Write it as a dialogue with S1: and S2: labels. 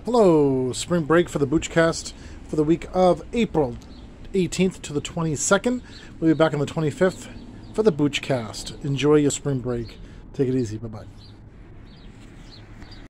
S1: Hello, spring break for the Booch cast for the week of April 18th to the 22nd. We'll be back on the 25th for the Booch cast. Enjoy your spring break. Take it easy. Bye-bye.